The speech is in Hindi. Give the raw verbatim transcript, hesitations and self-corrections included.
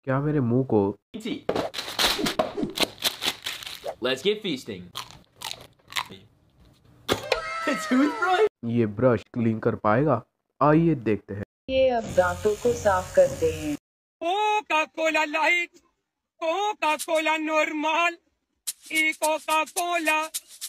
क्या मेरे मुंह को Let's get feasting. Toothbrush? ये ब्रश क्लीन कर पाएगा? आइए देखते हैं। ये अब दांतों को साफ करते हैं। Coca Cola light, Coca Cola normal, ई कोका कोला